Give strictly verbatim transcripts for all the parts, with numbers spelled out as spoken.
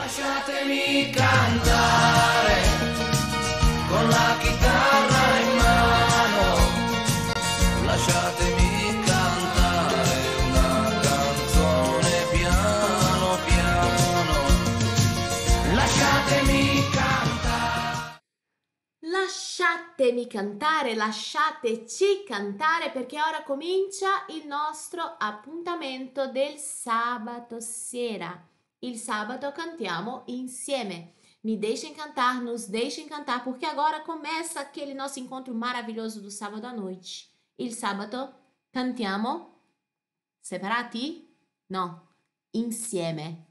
Lasciatemi cantare con la chitarra in mano, lasciatemi cantare una canzone piano piano, lasciatemi cantare. Lasciatemi cantare, lasciateci cantare, perché ora comincia il nostro appuntamento del sabato sera. Il sabato cantiamo insieme. Me deixem cantar, nos deixem cantar, porque agora começa aquele nosso encontro maravilhoso do sábado à noite. Il sabato cantiamo separati? No, insieme.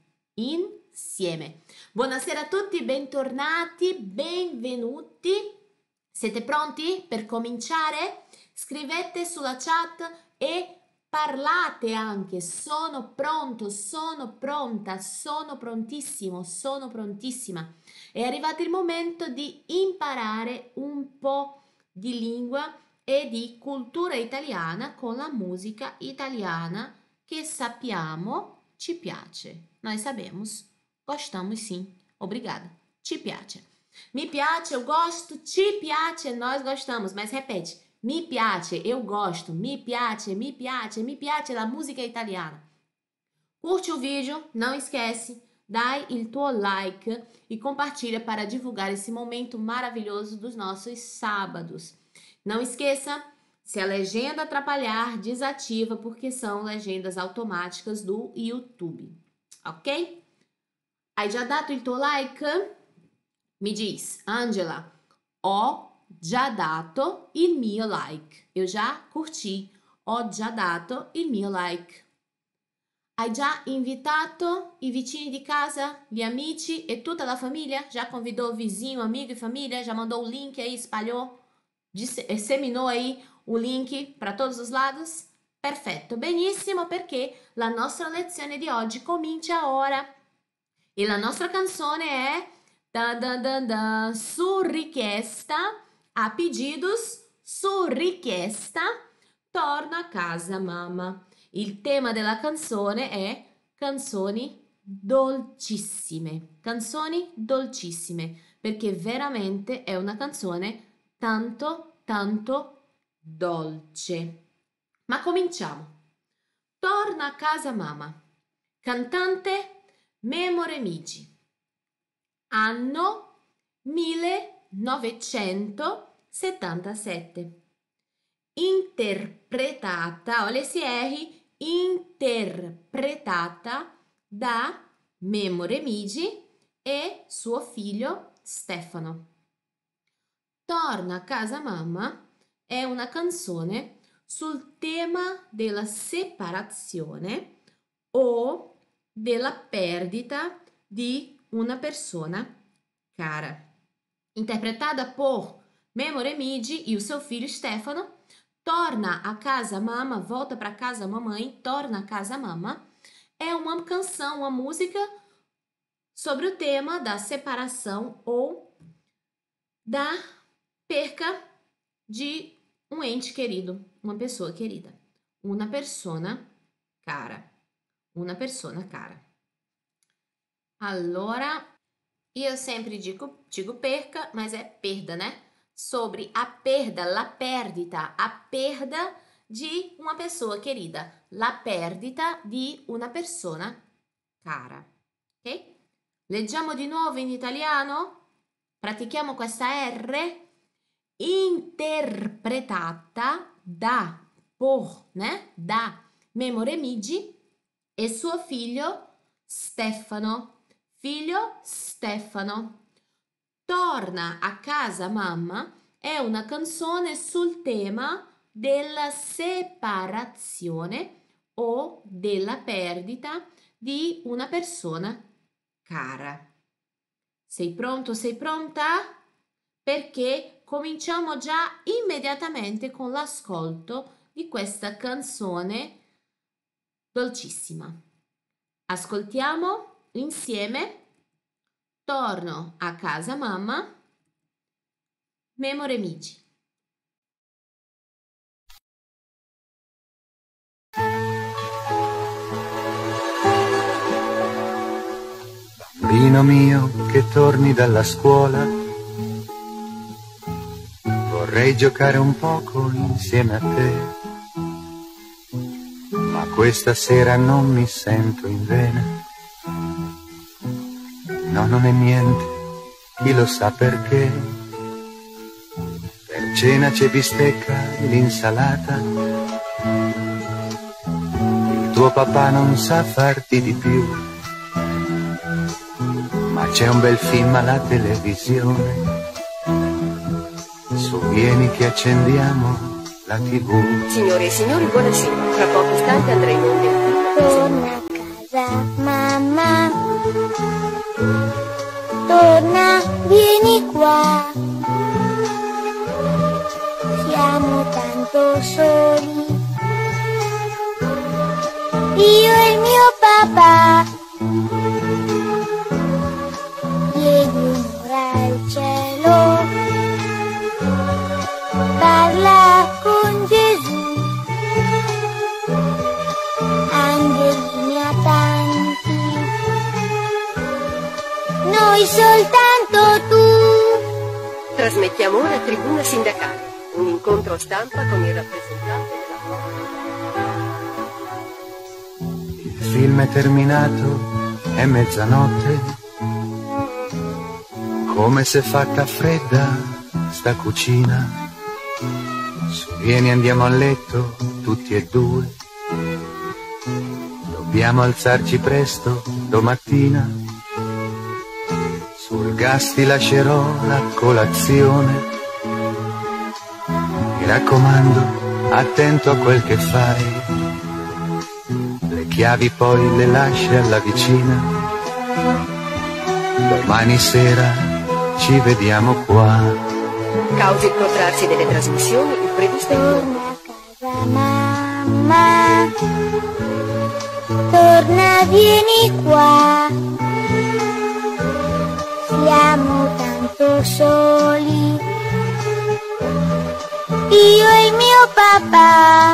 Insieme. Buonasera a tutti, bentornati, benvenuti. Siete pronti per cominciare? Scrivete sulla chat e parlate anche. Sono pronto, sono pronta, sono prontissimo, sono prontissima. È arrivato il momento di imparare un po' di lingua e di cultura italiana con la musica italiana che sappiamo ci piace. Noi sabemos, gostamos sim. Obrigada. Ci piace. Mi piace, eu gosto, ci piace, nós gostamos. Mas repete. Mi piace, eu gosto, mi piace, mi piace, mi piace la musica italiana. Curte o vídeo, não esquece, dai il tuo like e compartilha para divulgar esse momento maravilhoso dos nossos sábados. Não esqueça, se a legenda atrapalhar, desativa, porque são legendas automáticas do YouTube, ok? Hai già dato il tuo like? Mi diz, Angela, ho già dato il mio like. Eu já curti. Ho già dato il mio like. Hai già invitato i vicini di casa, gli amici e tutta la famiglia? Já convidou vizinho, amigo e família? Já mandou o link aí, espalhou? Disseminou aí o link para todos os lados? Perfetto, benissimo, perché la nostra lezione di oggi comincia ora. E la nostra canzone è da, da, da, da, su richiesta, a pedidos, su richiesta, torna a casa mamma. Il tema della canzone è canzoni dolcissime, canzoni dolcissime, perché veramente è una canzone tanto, tanto dolce. Ma cominciamo. Torna a casa mamma. Cantante Memo Remigi. Anno millenovecentosettantasette. Interpretata, olha esse R, interpretata da Memo Remigi e suo figlio Stefano. Torna a casa mamma è una canzone sul tema della separazione o della perdita di una persona cara. Interpretada por Memo Remigi e o seu filho Stefano, Torna a casa mamma, volta para casa mamãe, torna a casa mamma, é uma canção, uma música sobre o tema da separação ou da perca de um ente querido, uma pessoa querida. Una persona cara. Una persona cara. Allora, io sempre dico, dico perca, mas é perda, né? Sobre a perda, la perdita, a perda di una persona querida, la perdita di una persona cara. Ok? Leggiamo di nuovo in italiano, pratichiamo questa R, interpretata da, por, né? Da Memo Remigi e suo figlio Stefano. Figlio Stefano. Torna a casa mamma è una canzone sul tema della separazione o della perdita di una persona cara. Sei pronto? Sei pronta? Perché cominciamo già immediatamente con l'ascolto di questa canzone dolcissima. Ascoltiamo insieme Torno a casa mamma, Memo Remigi. Bambino mio che torni dalla scuola, vorrei giocare un poco insieme a te, ma questa sera non mi sento in vena. No, non è niente, chi lo sa perché. Per cena c'è bistecca e l'insalata, il tuo papà non sa farti di più, ma c'è un bel film alla televisione. Su, vieni che accendiamo la tivù. Signore e signori, buonasera. Tra pochi istanti andrei in onda. Torna a casa, mamma. Torna, vieni qua. Siamo tanto soli. Io e il mio papà. Chiedi un'ora al cielo. Parla con Gesù. Angelini a tanti. Noi soltanto tu. Trasmettiamo ora Tribuna Sindacale, un incontro stampa con il rappresentante della... Il film è terminato, è mezzanotte, come se fatta fredda sta cucina. Su, vieni andiamo a letto tutti e due, dobbiamo alzarci presto domattina. Sul gas ti lascerò la colazione, mi raccomando, attento a quel che fai, le chiavi poi le lasci alla vicina. Domani sera ci vediamo qua. Causa il protrarsi delle trasmissioni, il previsto Torna a casa, mamma. Torna, vieni qua. Siamo tanto soli. Io e il mio papà.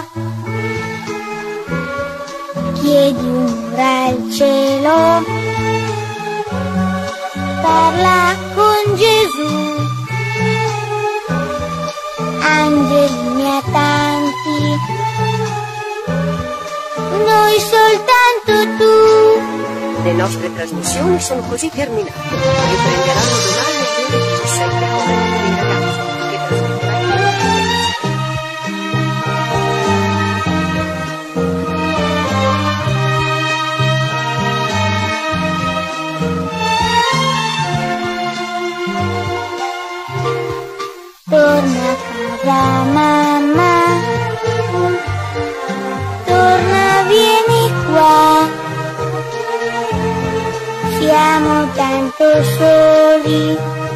Chiedi un'ora al cielo. Parla con Gesù. Angelini a tanti. Noi soltanto tu. Le nostre trasmissioni sono così terminate. Riprenderanno domani alle ore diciassette con i ragazzi che trasmetteranno. Torna a casa, mamma. Torna, vieni qua. Siamo tanto soli.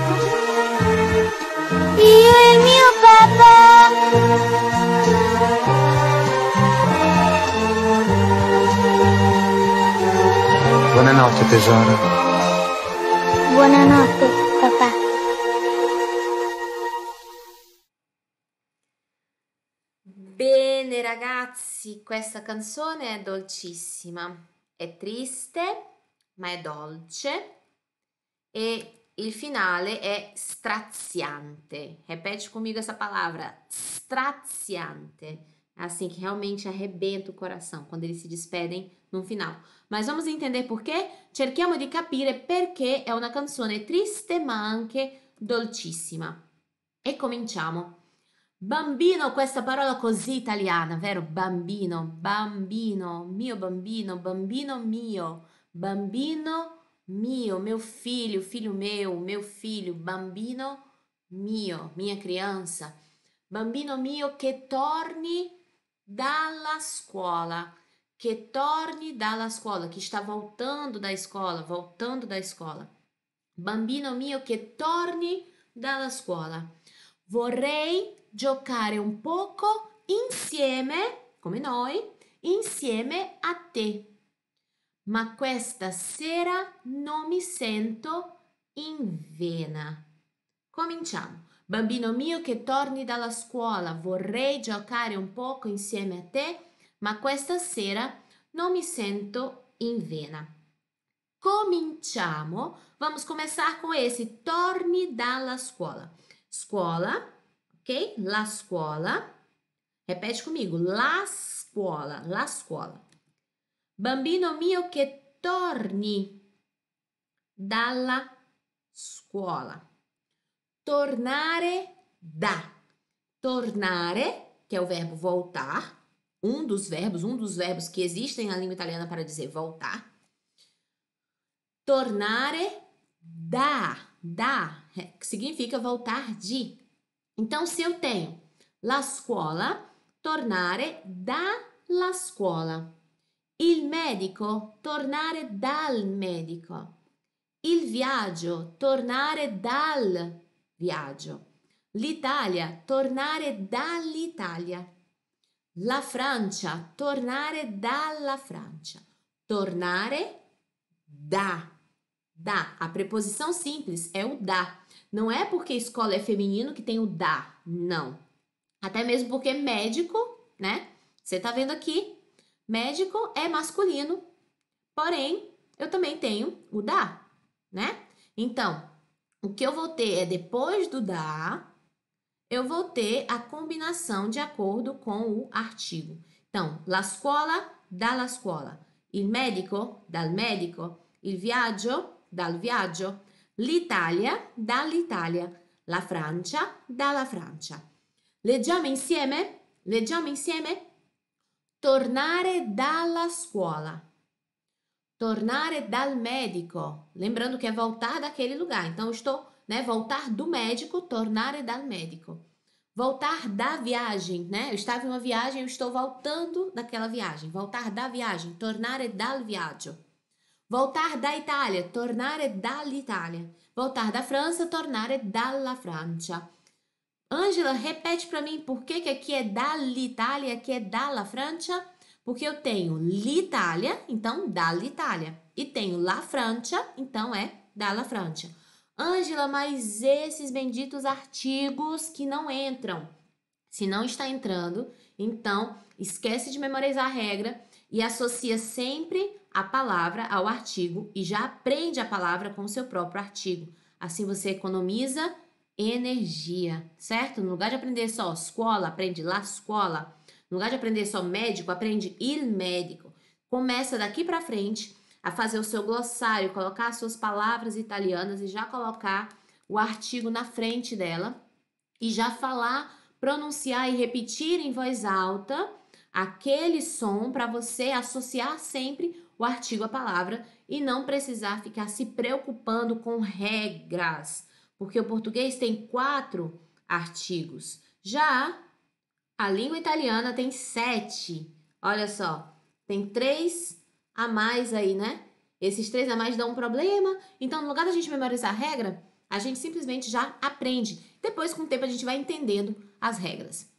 Io e il mio papà. Buonanotte tesoro. Buonanotte, papà. Bene ragazzi, questa canzone è dolcissima, è triste ma è dolce e il finale è straziante. Repete comigo essa palavra, straziante. É assim que realmente arrebenta o coração quando eles se despedem no final. Mas vamos entender por quê? Cerchiamo di capire perché è una canzone triste ma anche dolcissima. E cominciamo. Bambino, questa parola così italiana, vero? Bambino, bambino, mio bambino, bambino mio, bambino mio, meu filho, filho meu, meu filho, bambino mio, minha criança. Bambino mio che torni dalla scuola, che torni dalla scuola, que está voltando da escola, voltando da escola. Bambino mio che torni dalla scuola. Vorrei giocare un poco insieme, come noi, insieme a te. Ma questa sera non mi sento in vena. Cominciamo. Bambino mio che torni dalla scuola, vorrei giocare un poco insieme a te, ma questa sera non mi sento in vena. cominciamo. Vamos começar com esse. Torni dalla scuola. Scuola, ok? La scuola. Repete comigo. La scuola, la scuola. Bambino mio che torni dalla scuola. Tornare da. Tornare, que é o verbo voltar. Um dos verbos, um dos verbos que existem na língua italiana para dizer voltar. Tornare da, da, que significa voltar de. Então, se eu tenho la scuola, tornare dalla scuola. Il medico, tornare dal medico. Il viaggio, tornare dal viaggio. L'Italia, tornare dall'Italia. La Francia, tornare dalla Francia. Tornare da. Da. A preposição simples é o da. Não é porque escola é feminino que tem o da. Não. Até mesmo porque médico, né? Você tá vendo aqui, médico é masculino. Porém, eu também tenho o da, né? Então, o que eu vou ter é depois do da, eu vou ter a combinação de acordo com o artigo. Então, la scuola, dalla scuola. Il medico, dal medico. Il viaggio, dal viaggio. L'Italia, dall'Italia. La Francia, dalla Francia. Leggiamo insieme? Leggiamo insieme? Tornare dalla scuola. Tornare dal medico. Lembrando que é voltar daquele lugar. Então, eu estou... Né? Voltar do médico, tornare dal médico. Voltar da viagem, né? Eu estava em uma viagem, eu estou voltando daquela viagem. Voltar da viagem, tornare dal viaggio. Voltar da Itália, tornare dall'Italia. Voltar da França, tornare dalla Francia. Ângela, repete para mim por que que aqui é dall'Italia e aqui é dalla Francia? Porque eu tenho l'Italia, então dall'Italia. E tenho la Francia, então é dalla Francia. Ângela, mas esses benditos artigos que não entram. Se não está entrando, então esquece de memorizar a regra e associa sempre a palavra ao artigo e já aprende a palavra com o seu próprio artigo. Assim você economiza energia, certo? No lugar de aprender só escola, aprende la scuola. No lugar de aprender só médico, aprende il médico. Começa daqui para frente a fazer o seu glossário, colocar as suas palavras italianas e já colocar o artigo na frente dela e já falar, pronunciar e repetir em voz alta aquele som para você associar sempre o artigo à palavra e não precisar ficar se preocupando com regras, porque o português tem quatro artigos. Já a língua italiana tem sete. Olha só, tem três a mais aí, né? Esses três a mais dão um problema. Então, no lugar da gente memorizar a regra, a gente simplesmente já aprende. Depois, com o tempo, a gente vai entendendo as regras.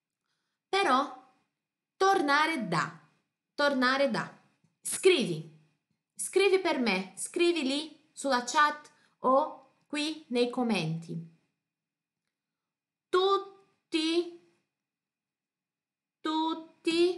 Però, tornare da. Tornare da. Scrivi. Scrivi per me. Scrivi lì sulla chat o qui nei commenti. Tutti, tutti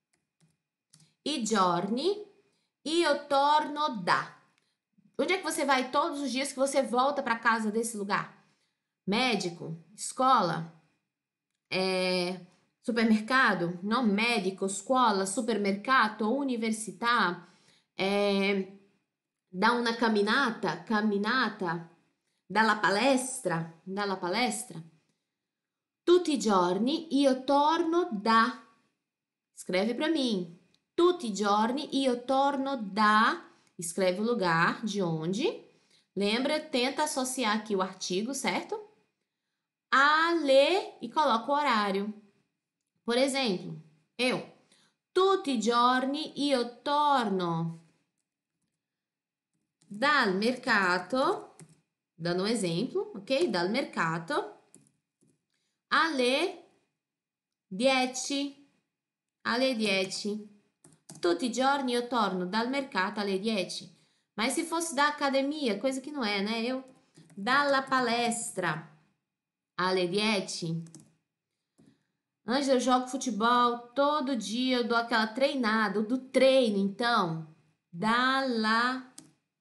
i giorni io torno da. Onde é que você vai todos os dias que você volta para casa desse lugar? Médico, escola, é, supermercado, não médico, escola, supermercato, università, é, da una camminata, camminata, dalla palestra, dalla palestra. Tutti i giorni io torno da. Escreve para mim. Tutti i giorni io torno da, escreve o lugar de onde. Lembra, tenta associar aqui o artigo, certo? Ale e coloca o horário. Por exemplo, eu. Tutti i giorni io torno dal mercato, dando um exemplo, ok? Dal mercato alle dieci. Alle dieci. Tutti i giorni io torno dal mercato alle dieci. Mas se fosse da academia, coisa que não é, né? Eu, dalla palestra alle dieci. Ângela, eu jogo futebol todo dia, eu dou aquela treinada, do treino, então. Dalla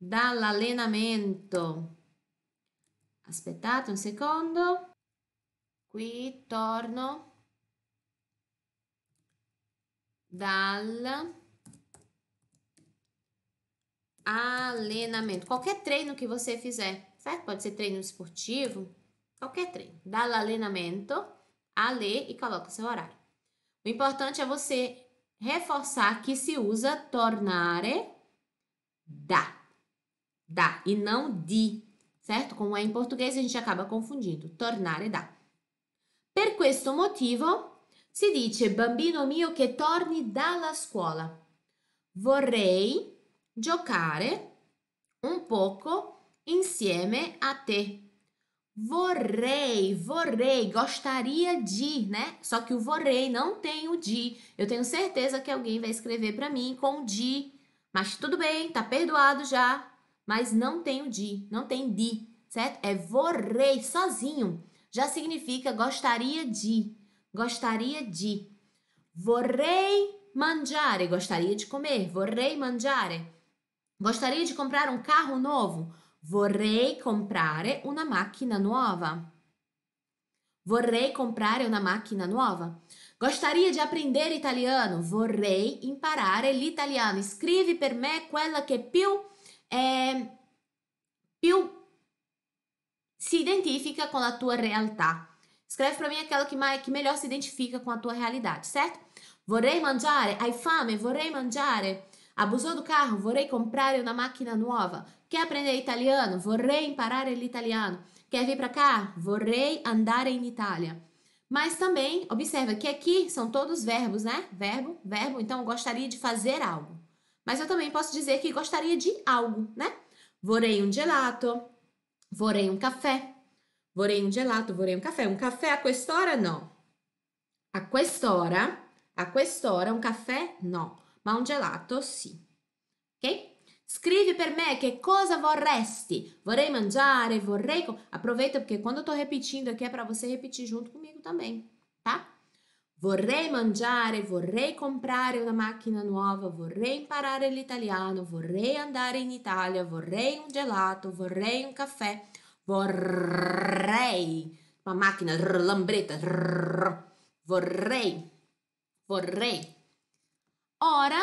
dall'allenamento. Aspettate un secondo. Qui torno. Dal allenamento. Qualquer treino que você fizer, certo? Pode ser treino esportivo, qualquer treino. Dall'allenamento, ale e coloca seu horário. O importante é você reforçar que se usa tornare da. Da e não di, certo? Como é em português, a gente acaba confundindo. Tornare da. Per questo motivo si dice bambino mio che torni dalla scuola. Vorrei giocare un poco insieme a te. Vorrei, vorrei, gostaria de, né? Só que o vorrei não tem o de. Eu tenho certeza que alguém vai escrever para mim com o de. Mas tudo bem, tá perdoado já. Mas não tem o de, não tem de, certo? É vorrei, sozinho. Já significa gostaria de. Gostaria de. Vorrei mangiare, gostaria de comer. Vorrei mangiare. Gostaria de comprar um carro novo. Vorrei comprare una macchina nuova. Vorrei comprare una macchina nuova. Gostaria de aprender italiano. Vorrei imparare l'italiano. Scrivi per me quella che più, eh, più si identifica com a tua realtà. Escreve para mim aquela que, mais, que melhor se identifica com a tua realidade, certo? Vorrei mangiare. Hai fame? Vorrei mangiare. Abusou do carro? Vorrei comprare una macchina nuova. Quer aprender italiano? Vorrei imparare l'italiano. Quer vir para cá? Vorrei andare in Itália. Mas também, observa que aqui são todos verbos, né? Verbo, verbo. Então, eu gostaria de fazer algo. Mas eu também posso dizer que gostaria de algo, né? Vorrei un gelato. Vorrei un caffè. Vorrei un gelato, vorrei un caffè. Un caffè a quest'ora? No. A quest'ora, a quest'ora un caffè? No. Ma un gelato sì. Ok? Scrivi per me che cosa vorresti. Vorrei mangiare, vorrei... Aproveita porque quando eu tô repetindo aqui é para você repetir junto comigo também, tá? Vorrei mangiare, vorrei comprare una macchina nuova, vorrei imparare l'italiano, vorrei andare in Italia, vorrei un gelato, vorrei un caffè, vorrei uma máquina, rrr, lambreta, rrr, vorrei, vorrei. Ora,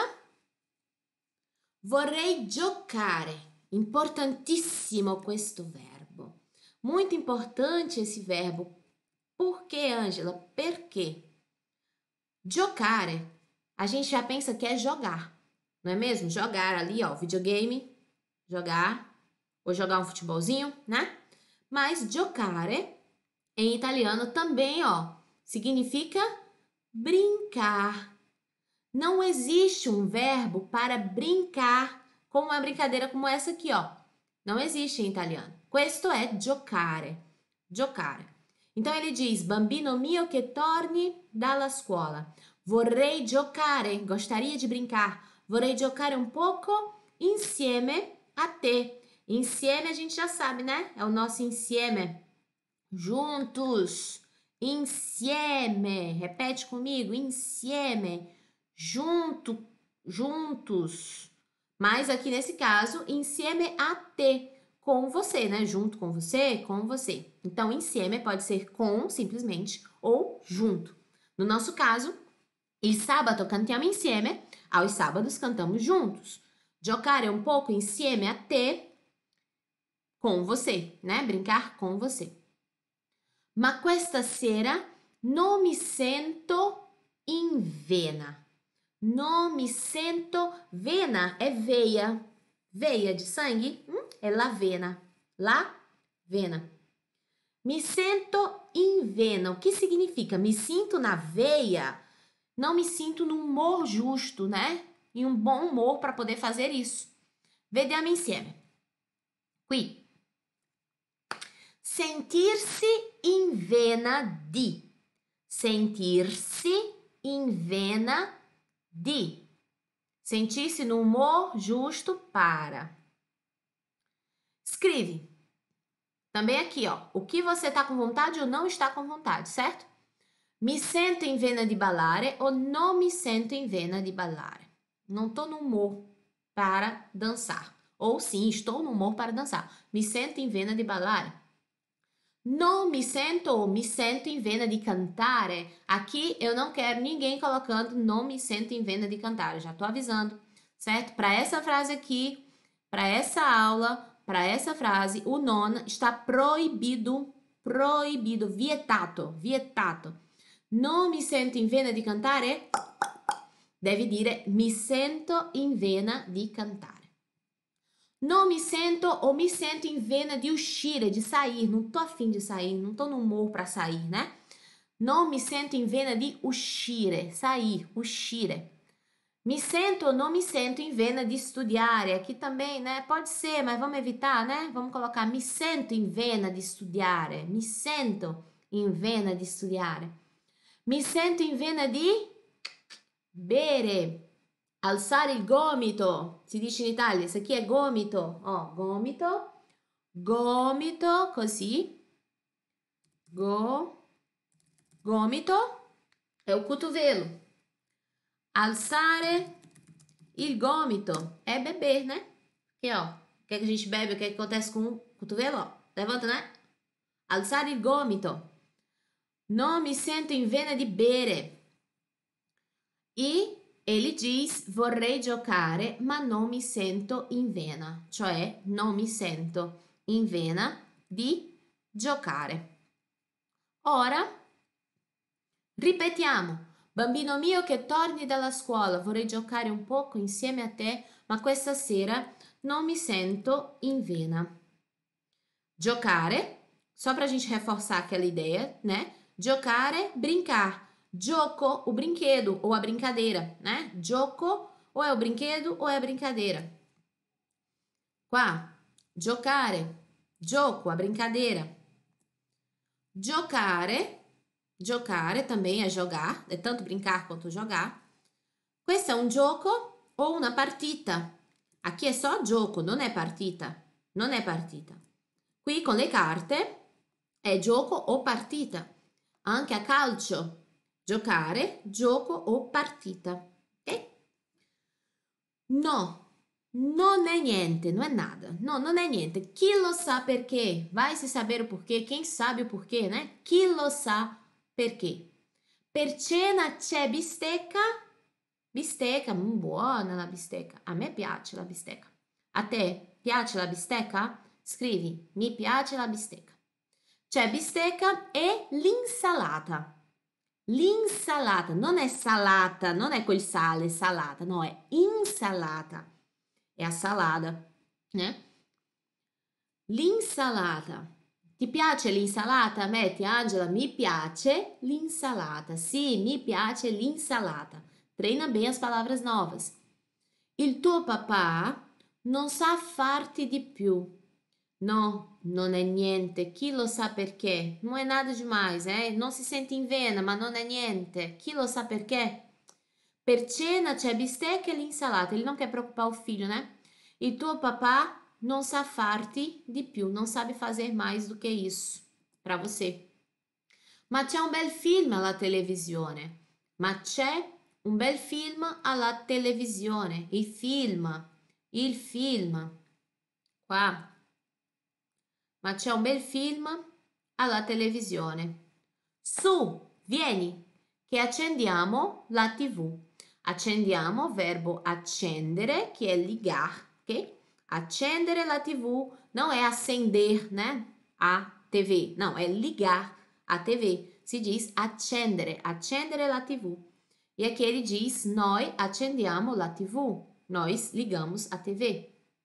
vorrei giocare. Importantissimo questo verbo. Muito importante esse verbo. Por que, Ângela? Perché? Giocare, a gente já pensa que é jogar, não é mesmo? Jogar ali, ó, videogame, jogar, ou jogar um futebolzinho, né? Mas giocare, em italiano também, ó, significa brincar. Não existe um verbo para brincar com uma brincadeira como essa aqui, ó. Não existe em italiano. Questo è giocare. Giocare. Então ele diz, bambino mio che torni dalla scuola. Vorrei giocare, gostaria de brincar. Vorrei giocare un poco insieme a te. Insieme a gente já sabe, né? É o nosso insieme. Juntos. Insieme. Repete comigo, insieme. Junto, juntos. Mas aqui nesse caso, insieme a te. Com você, né? Junto com você, com você. Então, insieme pode ser com, simplesmente, ou junto. No nosso caso, il sabato cantiamo insieme. Aos sábados cantamos juntos. Giocare un pouco insieme a te. Com você, né? Brincar com você. Ma questa sera non mi sento in vena. Non mi sento... Vena é veia. Veia de sangue hum, é la vena. La vena. Me sento in vena. O que significa? Me sinto na veia. Não me sinto no humor justo, né? Em um bom humor para poder fazer isso. Vediamo insieme. Qui. Sentir-se in vena di. Sentir-se in vena di. Sentir-se no humor justo para. Escreve. Também aqui, ó. O que você está com vontade ou não está com vontade, certo? Mi sento in vena di ballare ou non mi sento in vena di ballare. Não estou no humor para dançar. Ou sim, estou no humor para dançar. Mi sento in vena di ballare. Non mi sento ou mi sento in vena di cantare. Aqui eu não quero ninguém colocando não me sento em vena de cantar. Eu já tô avisando, certo? Para essa frase aqui, para essa aula, para essa frase, o non está proibido, proibido, vietato, vietato. Non mi sento in vena di cantare? Devi dire mi sento in vena di cantare. Non mi sento ou me sento em vena de uscire, de sair. Não tô afim de sair, não tô no humor para sair, né? Non mi sento in vena di uscire, sair, uscire. Mi sento ou não me sento em vena de studiare. Aqui também, né? Pode ser, mas vamos evitar, né? Vamos colocar mi sento in vena di studiare. Mi sento in vena di studiare. Mi sento in vena di bere. Alzare il gomito, si dice in Italia, isso aqui è gomito, oh, gomito, gomito, così, go, gomito è o cotovelo, alzare il gomito é beber, né? Aqui, ó, o que, é que a gente bebe, o que, é que acontece com o cotovelo, ó, levanta, né? Alzare il gomito, non mi sento in vena di bere, e ele diz, vorrei giocare, ma non mi sento in vena, cioè non mi sento in vena di giocare. Ora, ripetiamo. Bambino mio che torni dalla scuola, vorrei giocare un poco insieme a te, ma questa sera non mi sento in vena. Giocare, só pra gente reforçar aquela ideia, né? Giocare, brincar. Gioco, o brinquedo ou a brincadeira, né? Gioco, ou é o brinquedo ou é a brincadeira. Qua, giocare, gioco, a brincadeira. Giocare, giocare também é jogar, é tanto brincar quanto jogar. Questo è un gioco o una partita. Aqui è só gioco, non è partita, non è partita. Qui con le carte è gioco o partita. Anche a calcio. Giocare, gioco o partita, ok? No, non è niente, non è nada. No, non è niente. Chi lo sa perché? Vai se saber o porquê. Quem sabe o porquê, né? Chi lo sa perché? Per cena c'è bistecca? Bistecca, mm, buona la bistecca. A me piace la bistecca. A te piace la bistecca? Scrivi, mi piace la bistecca. C'è bistecca e l'insalata. L'insalata, non è salata, non è quel sale, salata, no, è insalata, è a salada, né? L'insalata, ti piace l'insalata? A me, Angela, mi piace l'insalata, sì, mi piace l'insalata, treina bem as palavras novas. Il tuo papà non sa farti di più. No, non è niente. Chi lo sa perché? Non è nada demais, eh? Non si sente in vena, ma non è niente. Chi lo sa perché? Per cena c'è bistecca e l'insalata. Ele não quer preocupar o filho, né? Il tuo papà non sa farti di più. Non sabe fazer mais do que isso para você. Ma c'è un bel film alla televisione. Ma c'è un bel film alla televisione. Il film. Il film. Qua. Ma c'è un bel film alla televisione. Su, vieni, che accendiamo la tivù. Accendiamo, verbo accendere, che è ligar, ok? Accendere la tivù não é acender, né? A T V. Não, é ligar a T V. Si diz accendere, accendere la tivù. E aqui ele diz, noi accendiamo la tivù. Nós ligamos a T V.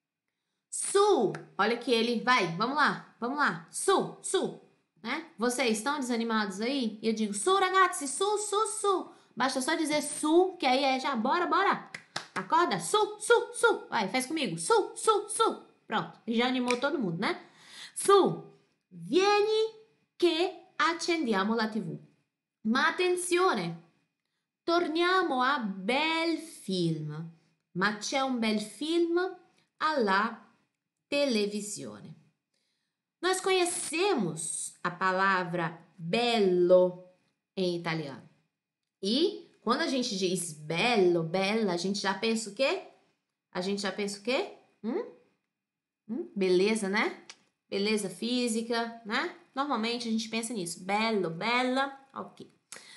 Su, olha que ele, vai, vamos lá, vamos lá, su, su, né? Vocês estão desanimados aí? E eu digo, su ragazzi, su, su, su. Basta só dizer su, que aí é já, bora, bora. Acorda, su, su, su. Vai, faz comigo, su, su, su. Pronto, já animou todo mundo, né? Su, vieni che accendiamo la tivù. Ma attenzione, torniamo a bel film. Ma c'è un bel film alla televisione. Nós conhecemos a palavra bello em italiano. E quando a gente diz bello, bella, a gente já pensa o quê? A gente já pensa o quê? Hum? Hum? Beleza, né? Beleza física, né? Normalmente a gente pensa nisso. Bello, bella, ok.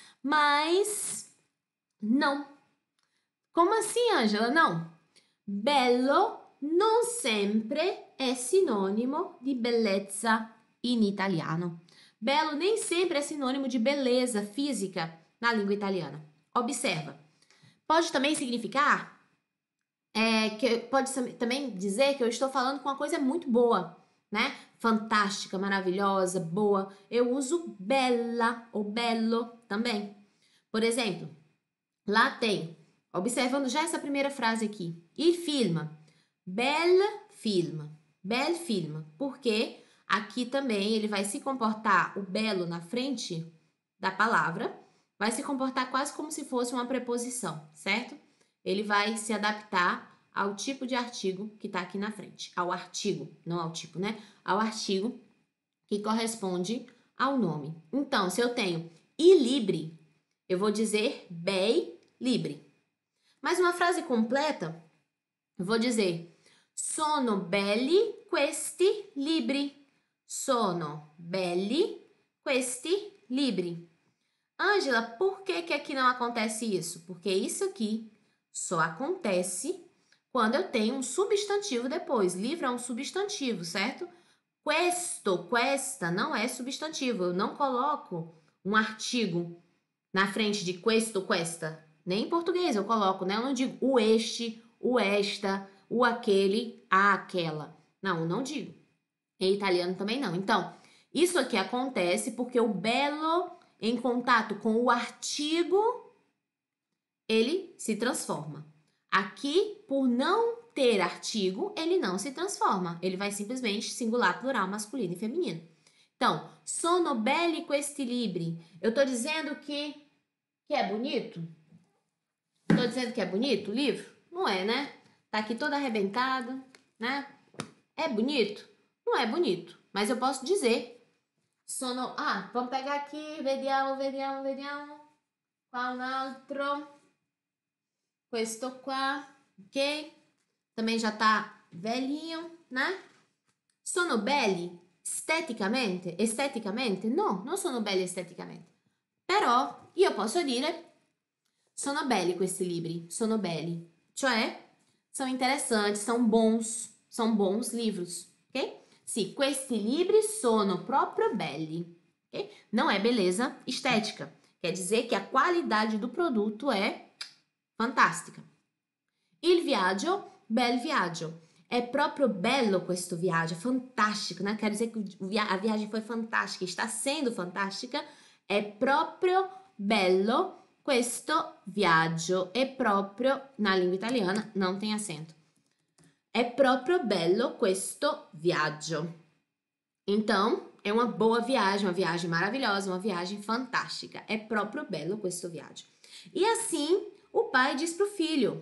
Mas não. Como assim, Ângela? Não. Bello non sempre è sinônimo di bellezza in italiano. Bello nem sempre é sinônimo de beleza física na língua italiana. Observa. Pode também significar, é, que pode também dizer que eu estou falando com uma coisa muito boa, né? Fantástica, maravilhosa, boa. Eu uso bella ou bello também. Por exemplo, lá tem, observando já essa primeira frase aqui, il film, bel film, bel film, porque aqui também ele vai se comportar, o belo na frente da palavra, vai se comportar quase como se fosse uma preposição, certo? Ele vai se adaptar ao tipo de artigo que está aqui na frente, ao artigo, não ao tipo, né? Ao artigo que corresponde ao nome. Então, se eu tenho il libri, eu vou dizer bei libri. Mas uma frase completa, eu vou dizer sono belli questi libri. Sono belli questi libri. Ângela, por que que aqui não acontece isso? Porque isso aqui só acontece quando eu tenho um substantivo depois. Livro é um substantivo, certo? Questo, questa não é substantivo. Eu não coloco um artigo na frente de questo, questa. Nem em português eu coloco, né? Eu não digo o este, o esta, o aquele, a aquela. Não, eu não digo. Em italiano também não. Então, isso aqui acontece porque o bello, em contato com o artigo, ele se transforma. Aqui, por não ter artigo, ele não se transforma. Ele vai simplesmente singular, plural, masculino e feminino. Então, sono belli questi libri. Eu tô dizendo que, que é bonito? Tô dizendo que é bonito o livro? Não é, né? Tá aqui todo arrebentado, né? É bonito? Não é bonito, mas eu posso dizer sono... Ah, vamos pegar aqui, vediamo, vediamo, vediamo. Qua un altro. Questo qua, ok? Também já tá velhinho, né? Sono belli esteticamente? Esteticamente? No, non sono belli esteticamente. Però io posso dire sono belli questi libri, sono belli. Cioè, são interessantes, são bons, são bons livros, ok? Sì, questi libri sono proprio belli, ok? Não é beleza estética. Quer dizer que a qualidade do produto é fantástica. Il viaggio, bel viaggio. É proprio bello questo viaggio, é fantástico, né? Quer dizer que a viagem foi fantástica, está sendo fantástica. É proprio bello questo viaggio. É proprio, na língua italiana, não tem acento. É proprio bello questo viaggio. Então, é uma boa viagem, uma viagem maravilhosa, uma viagem fantástica. É proprio bello questo viaggio. E assim, o pai diz para o filho,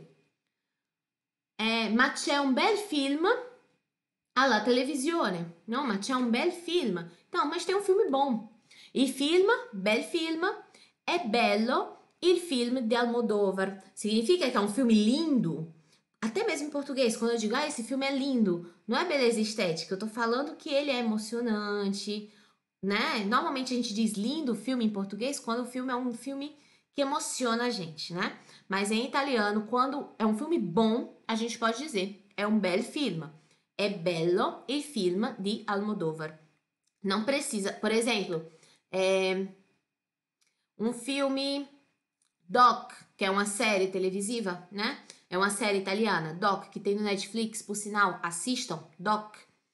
é, ma c'è un bel film alla televisione. Não, ma c'è un bel film. Então, mas tem um filme bom. Il film, bel film, é bello il film di Almodóvar. Significa que é um filme lindo. Até mesmo em português, quando eu digo, ah, esse filme é lindo, não é beleza estética, eu tô falando que ele é emocionante, né? Normalmente a gente diz lindo filme em português quando o filme é um filme que emociona a gente, né? Mas em italiano, quando é um filme bom, a gente pode dizer, é um bel film. É bello il film di Almodóvar. Não precisa, por exemplo, é um filme Doc, que é uma série televisiva, né? É uma série italiana, Doc, que tem no Netflix, por sinal, assistam, Doc.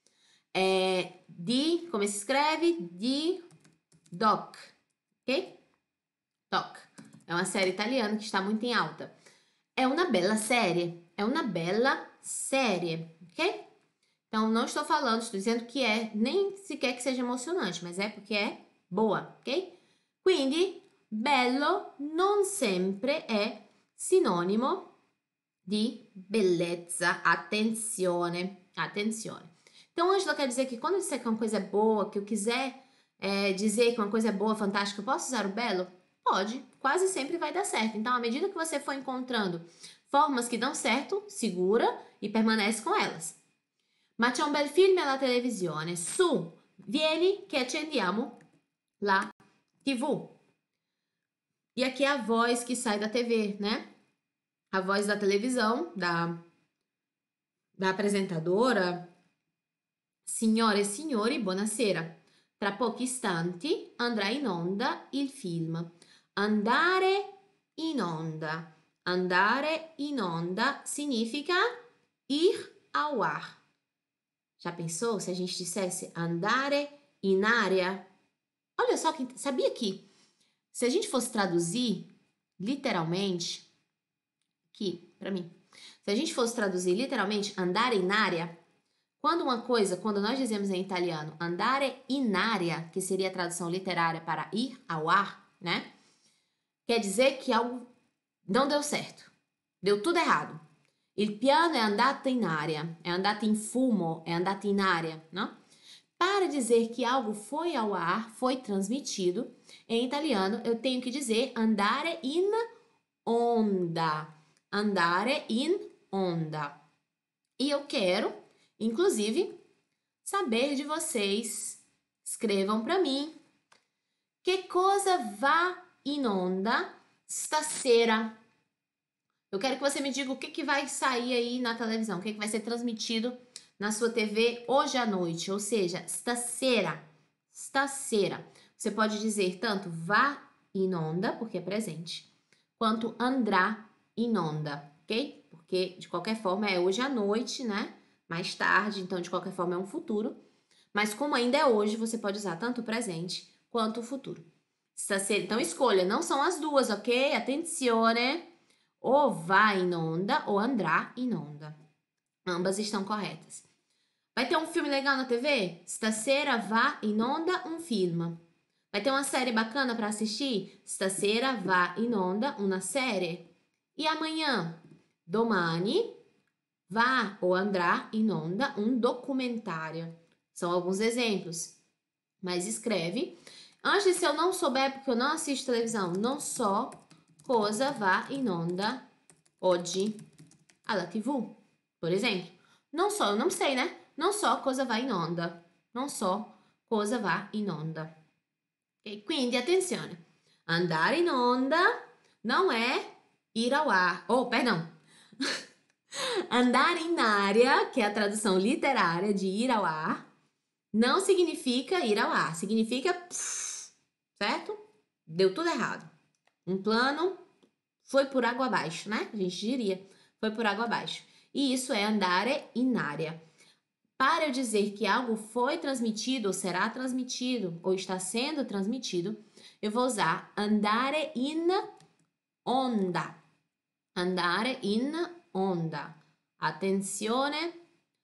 É di, como se escreve? Di Doc, ok? Doc. É uma série italiana que está muito em alta. É uma bela série, é uma bela série, ok? Então, não estou falando, estou dizendo que é, nem sequer que seja emocionante, mas é porque é boa, ok? Quindi, bello non sempre è sinonimo di bellezza. Attenzione, attenzione. Então, Ângela quer dizer que quando eu disser que uma coisa é boa, que eu quiser é, dizer que uma coisa é boa, fantástica, eu posso usar o bello? Pode, quase sempre vai dar certo. Então, à medida que você for encontrando formas que dão certo, segura e permanece com elas. Ma c'è un bel film alla televisione. Su, vieni che accendiamo la tivù. E aqui é a voz que sai da T V, né? A voz da televisão, da, da apresentadora. Signore e signori, buonasera. Tra pochi istanti andrà in onda il film. Andare in onda. Andare in onda significa ir ao ar. Já pensou se a gente dissesse andare in aria? Olha só, que sabia que se a gente fosse traduzir literalmente, aqui, para mim, se a gente fosse traduzir literalmente andare in aria, quando uma coisa, quando nós dizemos em italiano andare in aria, que seria a tradução literária para ir ao ar, né? Quer dizer que algo não deu certo, deu tudo errado. Il piano è andato in aria, è andato in fumo, è andato in aria, não? Para dizer que algo foi ao ar, foi transmitido, em italiano eu tenho que dizer andare in onda. Andare in onda. E eu quero, inclusive, saber de vocês. Escrevam para mim. Que cosa va in onda stasera? Eu quero que você me diga o que, que vai sair aí na televisão, o que, que vai ser transmitido na sua T V hoje à noite, ou seja, stasera, stasera. Você pode dizer tanto vá in onda, porque é presente, quanto andrà in onda, ok? Porque, de qualquer forma, é hoje à noite, né? Mais tarde, então, de qualquer forma, é um futuro. Mas como ainda é hoje, você pode usar tanto o presente quanto o futuro. Stasera, então, escolha, não são as duas, ok? Attenzione! Ou vai in onda ou andrà in onda. Ambas estão corretas. Vai ter um filme legal na T V? Stasera va in onda um film. Vai ter uma série bacana para assistir? Stasera va in onda una série. E amanhã? Domani va ou andrà in onda um documentário. São alguns exemplos. Mas escreve. Antes, se eu não souber, porque eu não assisto televisão, não só cosa va in onda oggi alla tivù, por exemplo. Não só, eu não sei, né? Não só cosa va in onda. Non so cosa va in onda. Okay? Quindi, attenzione. Andare in onda não é ir ao ar. Oh, perdão. Andare in aria, que é a tradução literária de ir ao ar, não significa ir ao ar. Significa, pff, certo? Deu tudo errado. Um plano foi por água abaixo, né? A gente diria, foi por água abaixo. E isso é andare in aria. Para eu dizer que algo foi transmitido, ou será transmitido, ou está sendo transmitido, eu vou usar andare in onda. Andare in onda. Attenzione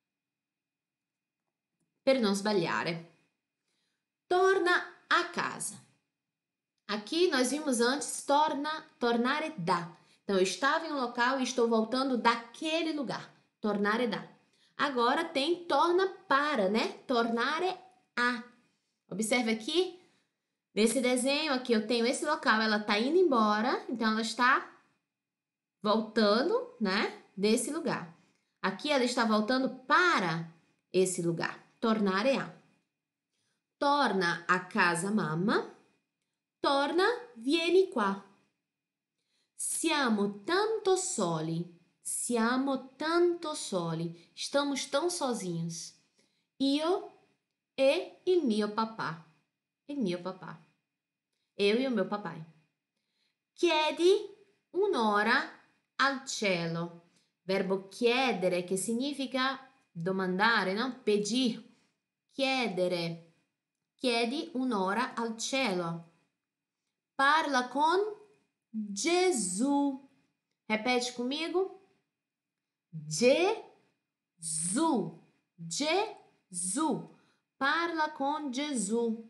per non sbagliare. Torna a casa. Aqui nós vimos antes torna, tornare da. Então, eu estava em um local e estou voltando daquele lugar. Tornare da. Agora tem torna para, né? Tornare a. Observe aqui, nesse desenho aqui eu tenho esse local, ela está indo embora, então ela está voltando, né? Desse lugar. Aqui ela está voltando para esse lugar. Tornare a. Torna a casa mamma. Torna, vieni qua. Siamo tanto soli. Siamo tanto soli. Estamos tão sozinhos. Io e il mio papà. Il mio papà. Eu e o meu papai. Chiedi un'ora al cielo. Verbo chiedere, che significa domandare, no? Pedir. Chiedere. Chiedi un'ora al cielo. Parla con Gesù. Repete comigo. Gesù. Gesù. Parla con Gesù.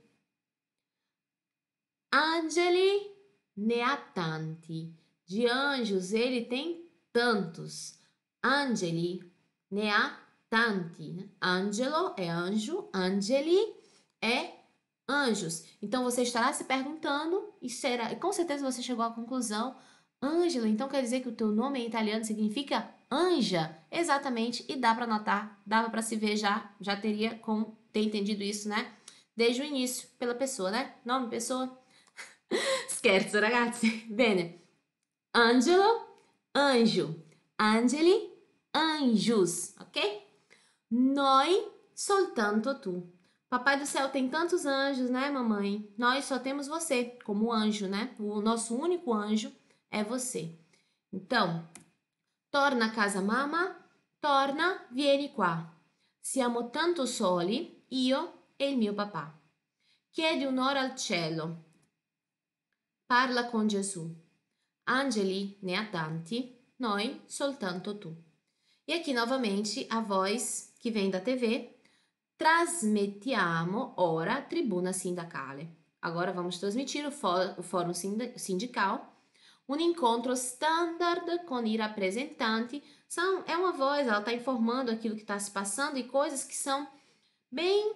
Angeli ne ha tanti. De anjos ele tem tantos. Angeli ne ha tanti. Angelo é anjo. Angeli é anjos. Então, você estará se perguntando e será, e com certeza você chegou à conclusão, Ângelo, então quer dizer que o teu nome em italiano significa anja, exatamente, e dá para notar, dava para se ver já, já teria como ter entendido isso, né? Desde o início, pela pessoa, né? Nome, pessoa. Scherzo, ragazzi. Bene. Angelo, anjo. Angeli, anjos, ok? Noi, soltanto tu. Papai do céu tem tantos anjos, né, mamãe? Nós só temos você como anjo, né? O nosso único anjo é você. Então, torna a casa mamma, torna, vieni qua. Siamo tanto soli, io e il mio papà. Chiedi un'ora al cielo. Parla con Gesù. Angeli ne ha tanti, noi soltanto tu. E aqui novamente a voz que vem da T V. Trasmettiamo ora tribuna sindacale. Agora vamos transmitir o, o fórum sindical. Um encontro standard com i rappresentanti. São, é uma voz, ela está informando aquilo que está se passando e coisas que são bem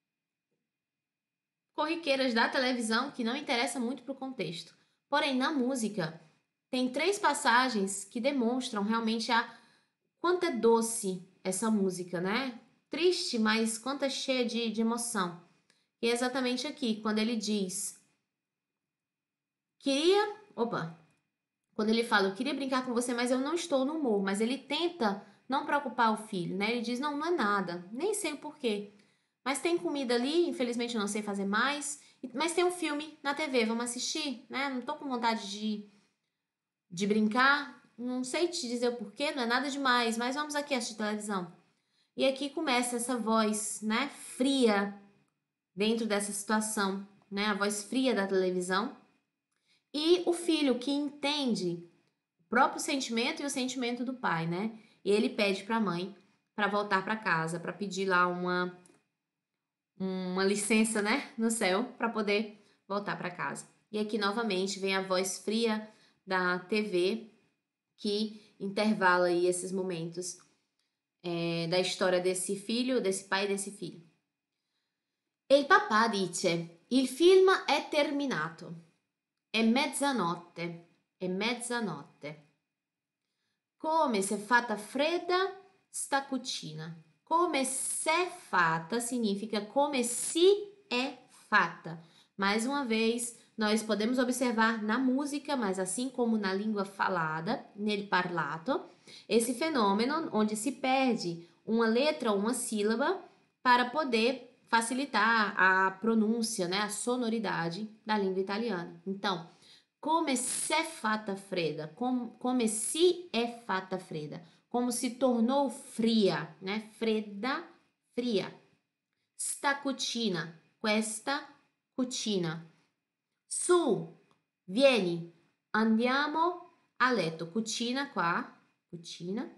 corriqueiras da televisão, que não interessa muito para o contexto. Porém, na música, tem três passagens que demonstram realmente a quanto é doce essa música, né? Triste, mas quanto é cheia de, de emoção. E é exatamente aqui, quando ele diz... Queria... Opa! Quando ele fala, eu queria brincar com você, mas eu não estou no humor. Mas ele tenta não preocupar o filho, né? Ele diz, não, não é nada. Nem sei o porquê. Mas tem comida ali, infelizmente eu não sei fazer mais. Mas tem um filme na T V, vamos assistir, né? Não tô com vontade de, de brincar. Não sei te dizer o porquê, não é nada demais. Mas vamos aqui assistir televisão. E aqui começa essa voz, né, fria dentro dessa situação, né, a voz fria da televisão. E o filho que entende o próprio sentimento e o sentimento do pai, né? E ele pede para a mãe para voltar para casa, para pedir lá uma, uma licença, né, no céu, para poder voltar para casa. E aqui novamente vem a voz fria da T V que intervala aí esses momentos. É, da storia desse figlio, desse pai e desse figlio. E il papà dice, il film è terminato, è mezzanotte, è mezzanotte. Come se fatta fredda sta cucina. Come se fatta significa come se é fatta. Mais uma vez, nós podemos observar na música, mas assim como na língua falada, nel parlato, esse fenômeno onde se perde uma letra ou uma sílaba para poder facilitar a pronúncia, né, a sonoridade da língua italiana. Então, come se fatta fredda, com, come se é fatta fredda, como se tornou fria, né, fredda, fria. Sta cucina, questa cucina. Su, vieni, andiamo a letto. Cucina qua. Cucina.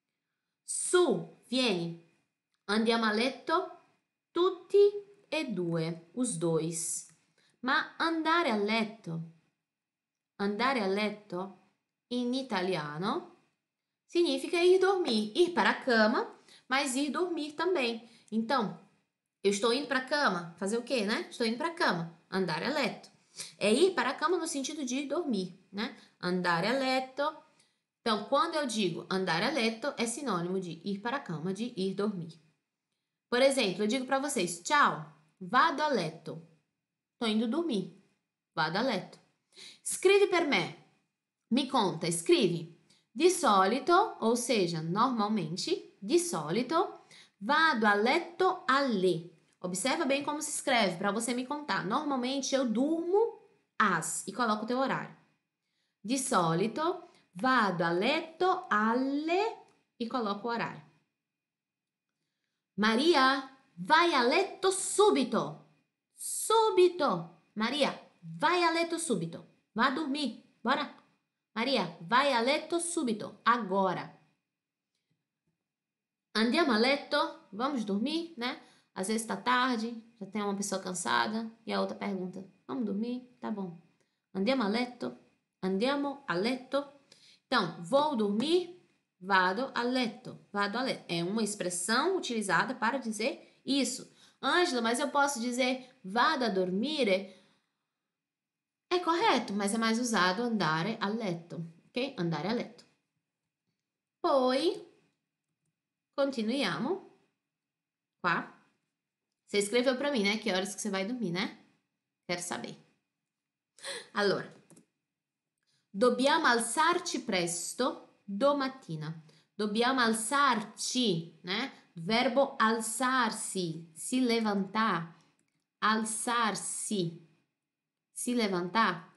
Su, vieni, andiamo a letto, tutti e due, os dois. Ma andare a letto, andare a letto, in italiano, significa ir dormir, ir para a cama, mas ir dormir também. Então, eu estou indo para a cama, fazer o quê, né? Estou indo para a cama, andare a letto. É ir para a cama no sentido de ir dormir, né? Andare a letto. Então, quando eu digo andare a letto, é sinônimo de ir para a cama, de ir dormir. Por exemplo, eu digo para vocês, tchau, vado a letto. Tô indo dormir, vado a letto. Scrivi per me, me conta, escreve. Di solito, ou seja, normalmente, di solito, vado a letto alle. Observa bem como se escreve para você me contar. Normalmente eu durmo às e coloco o teu horário. Di solito, vado a letto alle e coloco o horário. Maria, vai a letto subito. Subito. Maria, vai a letto subito. Vá dormir. Bora. Maria, vai a letto subito. Agora. Andiamo a letto. Vamos dormir, né? Às vezes tá tarde, já tem uma pessoa cansada e a outra pergunta, vamos dormir? Tá bom. Andiamo a letto. Andiamo a letto. Então, vou dormir, vado a letto, vado a letto. É uma expressão utilizada para dizer isso. Ângela, mas eu posso dizer vado a dormire? É correto, mas é mais usado andare a letto, ok? Andare a letto. poi continuiamo qua. Você escreveu para mim, né? Que horas que você vai dormir, né? Quero saber. Allora, dobbiamo alzarci presto domattina. Dobbiamo alzarci, né? Verbo alzarsi, si levantar. Alzarsi, si levantar.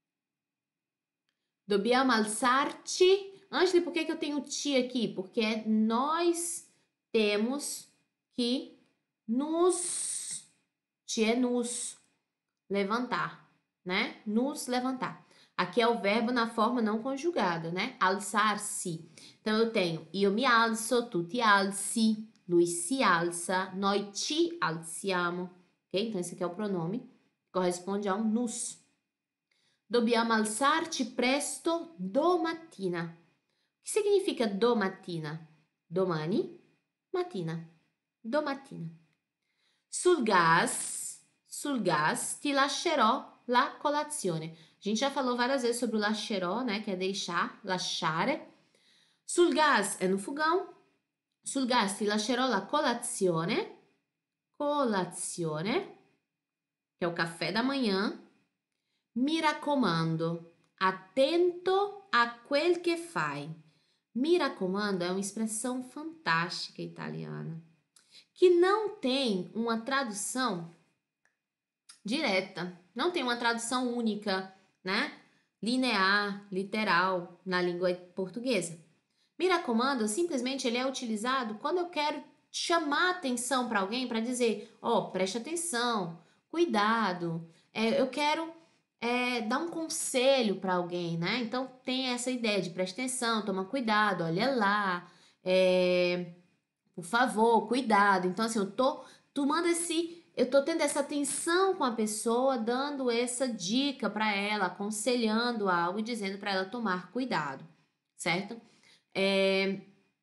Dobbiamo alzarci. Ângela, por que que eu tenho ti aqui? Porque nós temos que nos, ti é nos, levantar, né? Nos levantar. Aqui é o verbo na forma não conjugada, né? Alzar-se. Então, eu tenho io mi alzo, tu ti alzi, lui si alza, noi ci alziamo. Ok? Então, esse aqui é o pronome. Corresponde a um nos. Dobbiamo alzarci presto domattina. O que significa domattina? Domani, mattina. Domattina. Sul gas, sul gas ti lascerò la colazione. A gente já falou várias vezes sobre o lascerò, né? Que é deixar, lasciare. Sul gas é no fogão. Sul gas ti lascerò la colazione. Colazione, que é o café da manhã. Mi raccomando, attento a quel che fai. Mi raccomando é uma expressão fantástica italiana, que não tem uma tradução direta, não tem uma tradução única, né? Linear, literal, na língua portuguesa. Mi raccomando, simplesmente ele é utilizado quando eu quero chamar atenção para alguém, para dizer, ó, oh, preste atenção, cuidado, é, eu quero é, dar um conselho para alguém, né? Então, tem essa ideia de preste atenção, toma cuidado, olha lá, é, por favor, cuidado. Então, assim, eu tô tomando esse, eu tô tendo essa atenção com a pessoa, dando essa dica para ela, aconselhando algo e dizendo para ela tomar cuidado, certo? É,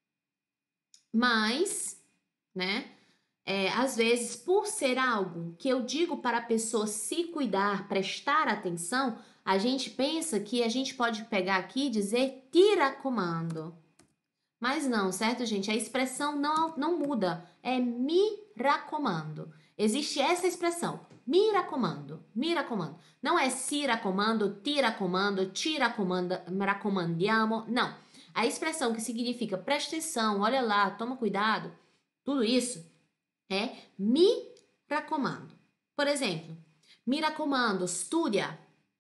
mas, né, é, às vezes, por ser algo que eu digo para a pessoa se cuidar, prestar atenção, a gente pensa que a gente pode pegar aqui e dizer ti raccomando. Mas não, certo, gente? A expressão não, não muda, é mi raccomando. Existe essa expressão, mi raccomando, mi raccomando. Não é si raccomando, ti raccomando, ti raccomanda, raccomandiamo, não. A expressão que significa presta atenção, olha lá, toma cuidado, tudo isso é mi raccomando. Por exemplo, mi raccomando, studia.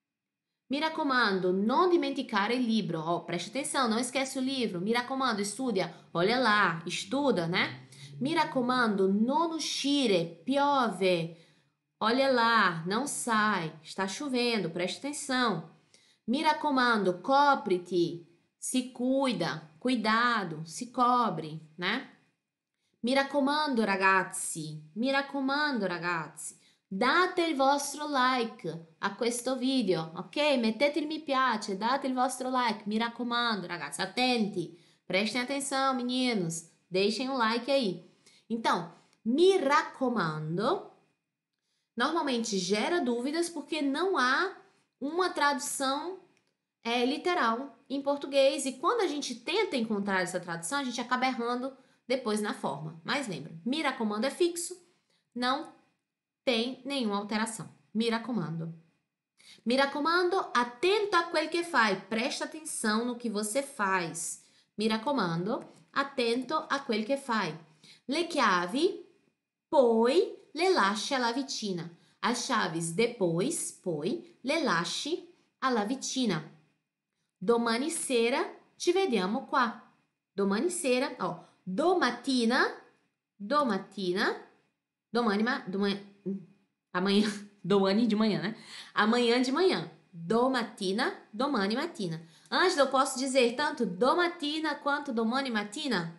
Mi raccomando, non dimenticare il libro. Oh, presta atenção, não esquece o livro. Mi raccomando, studia. Olha lá, estuda, né? Mi raccomando, non uscire, piove. Olha lá, não sai, está chovendo, presta atenção. Mi raccomando, copri-te. Se cuida, cuidado, se cobre, né? Mi raccomando, ragazzi, mi raccomando, ragazzi, date il vostro like a questo video, ok? Mettete il mi piace, date il vostro like, mi raccomando, ragazzi, attenti, prestem atenção, meninos, deixem um like aí. Então, mi raccomando, normalmente gera dúvidas porque não há uma tradução é, literal em português e quando a gente tenta encontrar essa tradução, a gente acaba errando depois na forma. Mas lembra, mi raccomando é fixo, não tem nenhuma alteração. Mi raccomando. Mi raccomando, attento a quel che fai. Presta atenção no que você faz. Mi raccomando, attento a quel che fai. Le chiavi, poi le lasci alla vicina. As chaves depois, poi, le lasci alla vicina. Domani sera ci vediamo qua. Domani sera, ó, domattina, domattina, domani, ma, domani, amanhã, domani de manhã, né? Amanhã de manhã. Domattina, domani mattina. Ângela, eu posso dizer tanto domattina quanto domani mattina?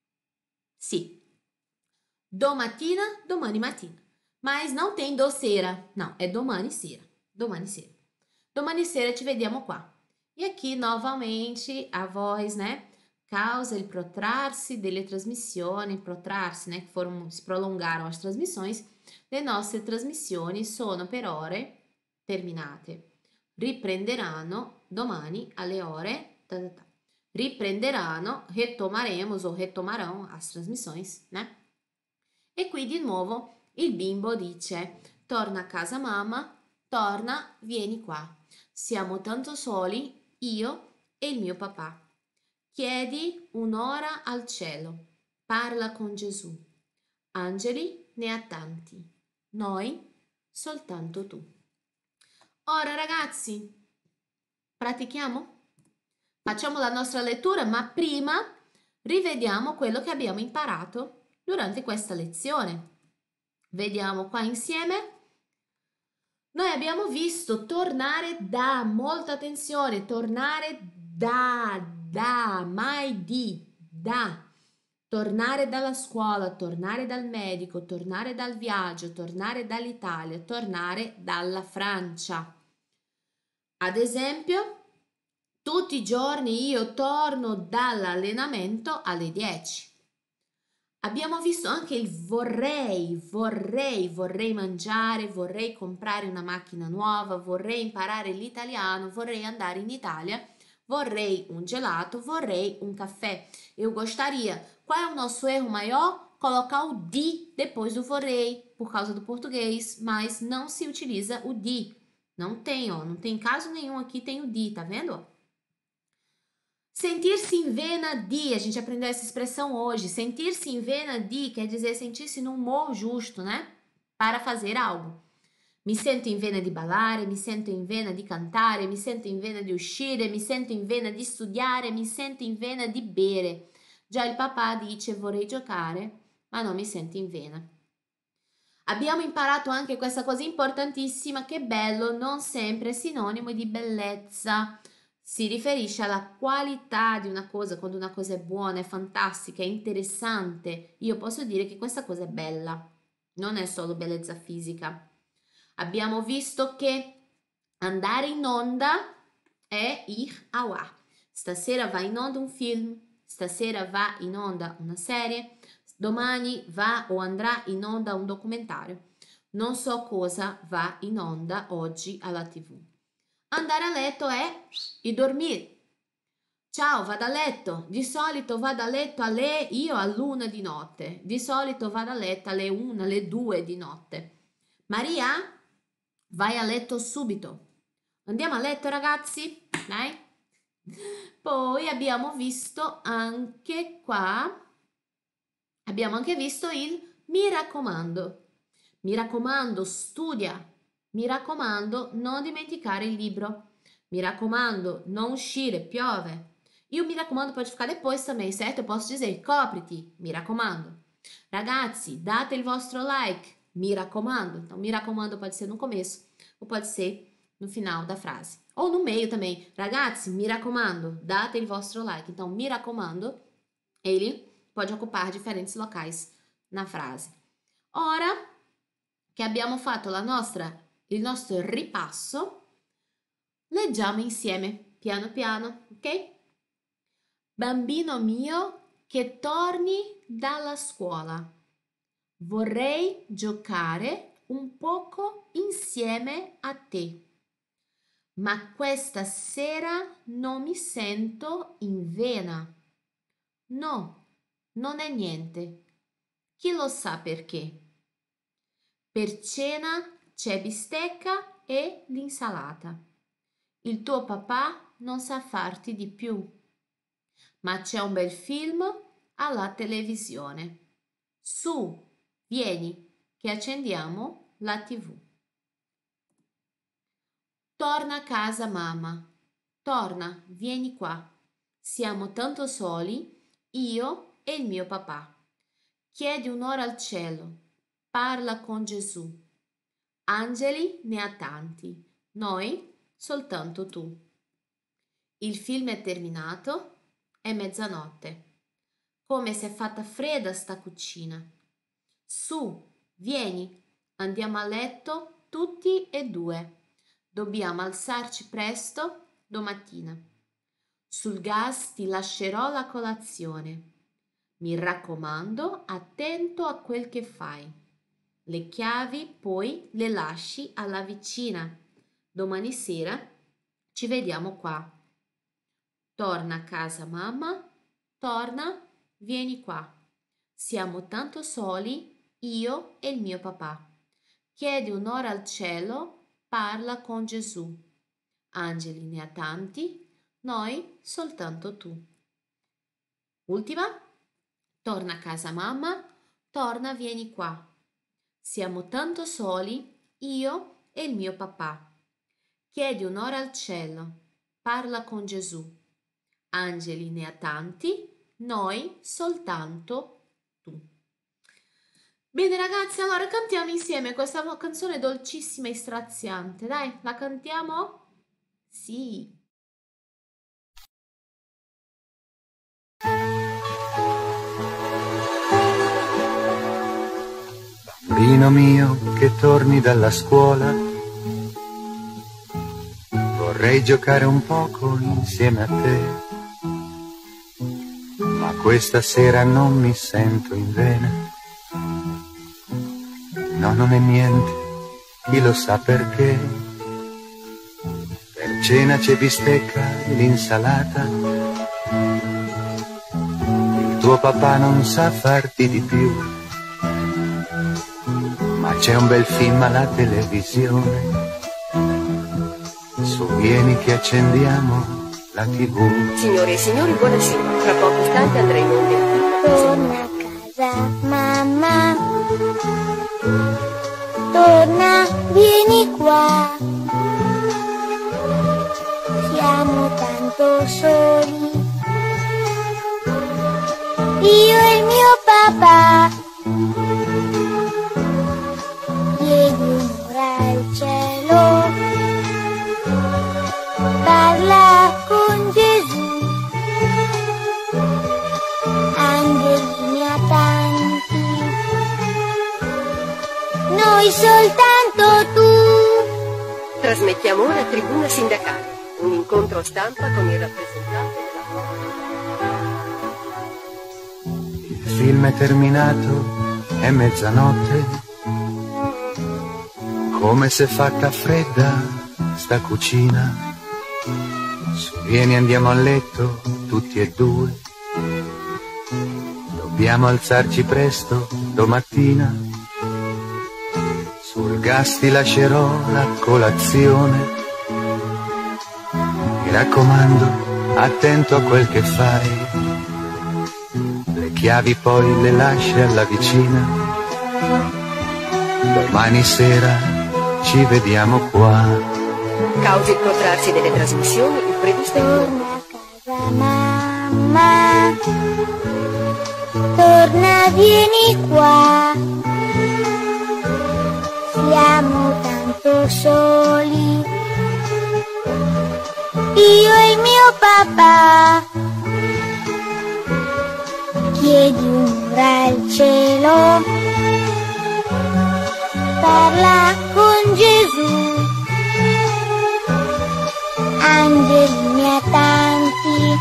Sim. Domattina, domani mattina. Mas não tem doceira. Não, é domani sera. Domani sera. Domani sera ci vediamo qua. E aqui, novamente, a voz, né? Causa il protrarsi delle trasmissioni, protrarsi, né? Que foram, se prolongaram as transmissões. Le nostre trasmissioni sono per ore terminate. Riprenderanno domani alle ore... Ta, ta, ta. riprenderanno, retomaremos ou retomarão as trasmissões, né? E qui di nuovo il bimbo dice: torna a casa mamma, torna, vieni qua. Siamo tanto soli, io e il mio papà. Chiedi un'ora al cielo, parla con Gesù. Angeli ne ha tanti, noi soltanto tu. Ora ragazzi, pratichiamo? Facciamo la nostra lettura, ma prima rivediamo quello che abbiamo imparato durante questa lezione. Vediamo qua insieme. Noi abbiamo visto tornare da, molta attenzione, tornare da, da, mai di, da. Tornare dalla scuola, tornare dal medico, tornare dal viaggio, tornare dall'Italia, tornare dalla Francia. Ad esempio, tutti i giorni io torno dall'allenamento alle dieci. Abbiamo visto anche il vorrei, vorrei, vorrei mangiare, vorrei comprare una macchina nuova, vorrei imparare l'italiano, vorrei andare in Italia, vorrei um gelato, vorrei um café. Eu gostaria. Qual é o nosso erro maior? Colocar o de depois do vorrei, por causa do português, mas não se utiliza o de. Não tem, ó, não tem caso nenhum aqui, tem o de, tá vendo? Sentir-se em vena di, a gente aprendeu essa expressão hoje. Sentir-se em vena di quer dizer sentir-se no humor justo, né? Para fazer algo. Mi sento in vena di ballare, mi sento in vena di cantare, mi sento in vena di uscire, mi sento in vena di studiare, mi sento in vena di bere. Già il papà dice vorrei giocare, ma non mi sento in vena. Abbiamo imparato anche questa cosa importantissima che bello non sempre è sinonimo di bellezza. Si riferisce alla qualità di una cosa, quando una cosa è buona, è fantastica, è interessante. Io posso dire che questa cosa è bella, non è solo bellezza fisica. Abbiamo visto che andare in onda è ir ao ar. Stasera va in onda un film, stasera va in onda una serie, domani va o andrà in onda un documentario. Non so cosa va in onda oggi alla tivù. Andare a letto è il dormire. Ciao, vado a letto. Di solito vado a letto alle, io all'una di notte. Di solito vado a letto alle una, alle due di notte. Maria, vai a letto subito. Andiamo a letto, ragazzi? Dai. Poi abbiamo visto anche qua, abbiamo anche visto il mi raccomando. Mi raccomando, studia. Mi raccomando, non dimenticare il libro. Mi raccomando, non uscire, piove. Io mi raccomando pode ficar depois também, certo? Eu posso dizer, copriti, mi raccomando. Ragazzi, date il vostro like, mi raccomando. Então, mi raccomando pode ser no começo ou pode ser no final da frase. Ou no meio também. Ragazzi, mi raccomando, date il vostro like. Então, mi raccomando, ele pode ocupar diferentes locais na frase. Ora che abbiamo fatto la nostra il nostro ripasso, leggiamo insieme, piano piano, ok? Bambino mio che torni dalla scuola. Vorrei giocare un poco insieme a te. Ma questa sera non mi sento in vena. No, non è niente. Chi lo sa perché? Per cena c'è bistecca e l'insalata. Il tuo papà non sa farti di più, ma c'è un bel film alla televisione. Su, vieni, che accendiamo la tivù. Torna a casa, mamma. Torna, vieni qua. Siamo tanto soli, io e il mio papà. Chiedi un'ora al cielo. Parla con Gesù. Angeli ne ha tanti, noi soltanto tu. Il film è terminato, è mezzanotte. Come si è fatta fredda sta cucina. Su, vieni, andiamo a letto tutti e due. Dobbiamo alzarci presto domattina. Sul gas ti lascerò la colazione. Mi raccomando, attento a quel che fai. Le chiavi poi le lasci alla vicina. Domani sera ci vediamo qua. Torna a casa mamma, torna, vieni qua. Siamo tanto soli, io e il mio papà. Chiedi un'ora al cielo, parla con Gesù. Angeli ne ha tanti, noi soltanto tu. Ultima. Torna a casa mamma, torna, vieni qua. Siamo tanto soli, io e il mio papà. Chiedi un'ora al cielo, parla con Gesù. Angeli ne ha tanti, noi soltanto tu. Bene ragazzi, allora cantiamo insieme questa canzone dolcissima e straziante. Dai, la cantiamo? Sì. Bambino mio che torni dalla scuola, vorrei giocare un poco insieme a te, ma questa sera non mi sento in vena. No, non è niente, chi lo sa perché. Per cena c'è bistecca e l'insalata, il tuo papà non sa farti di più, ma c'è un bel film alla televisione, su vieni che accendiamo la tivù. Signore e signori, buonasera. Tra pochi istanti andremo in onda. Torna a casa mamma, torna, vieni qua. Siamo tanto soli, io e il mio papà. Chiedi un'ora al cielo, parla con Gesù. Angeli ne ha tanti, noi soltanto tu. Trasmettiamo ora Tribuna Sindacale, un incontro stampa con i rappresentanti della... Il film è terminato, è mezzanotte, come se fatta fredda sta cucina. Su vieni andiamo a letto tutti e due, dobbiamo alzarci presto domattina. Sul gas ti lascerò la colazione, mi raccomando attento a quel che fai, le chiavi poi le lasci alla vicina. Domani sera ci vediamo qua. Causa il protrarsi delle trasmissioni, il previsto Torna a casa mamma, torna, vieni qua. Siamo tanto soli, io e il mio papà. Chiedi un'ora al cielo, parla con Gesù. Angeli ne ha tanti,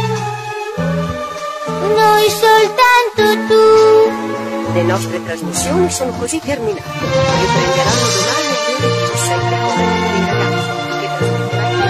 noi soltanto tu. Le nostre trasmissioni sono così terminate. Riprenderanno domani alle ore diciassette con i ragazzi che trasmetteranno.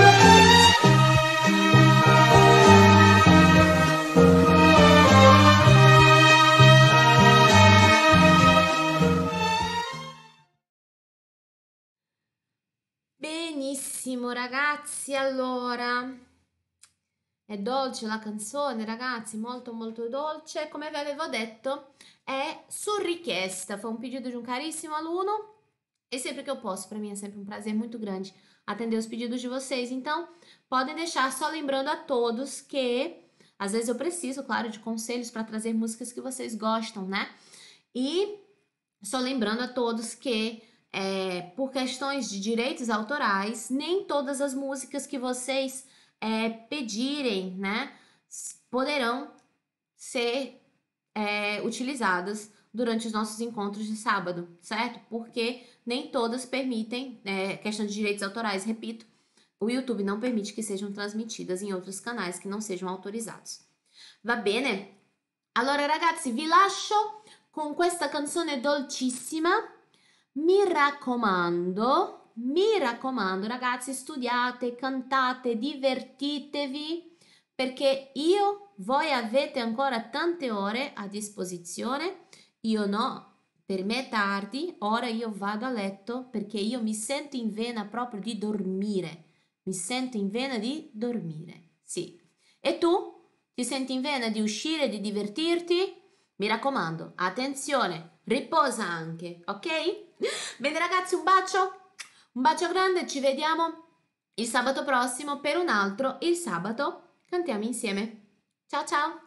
Benissimo ragazzi, allora è dolce la canzone ragazzi, molto molto dolce. Come vi avevo detto é su richiesta, foi um pedido de um caríssimo aluno e sempre que eu posso, para mim é sempre um prazer muito grande atender os pedidos de vocês. Então podem deixar, só lembrando a todos que às vezes eu preciso, claro, de conselhos para trazer músicas que vocês gostam, né? E só lembrando a todos que É, por questões de direitos autorais, nem todas as músicas que vocês é, pedirem, né, poderão ser é, utilizadas durante os nossos encontros de sábado, certo? Porque nem todas permitem, é, questão de direitos autorais, repito, o YouTube não permite que sejam transmitidas em outros canais que não sejam autorizados. Va bene? Allora ragazzi, vi lascio con questa canzone dolcissima. Mi raccomando, mi raccomando ragazzi, studiate, cantate, divertitevi, perché io, voi avete ancora tante ore a disposizione, io no, per me è tardi, ora io vado a letto perché io mi sento in vena proprio di dormire, mi sento in vena di dormire, sì. E tu? Ti senti in vena di uscire, di divertirti? Mi raccomando, attenzione, riposa anche, ok? Bene ragazzi, un bacio, un bacio grande, ci vediamo il sabato prossimo per un altro Il Sabato Cantiamo Insieme. Ciao ciao!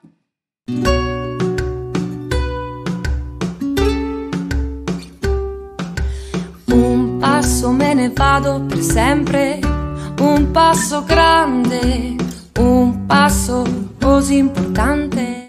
Un passo me ne vado per sempre, un passo grande, un passo così importante.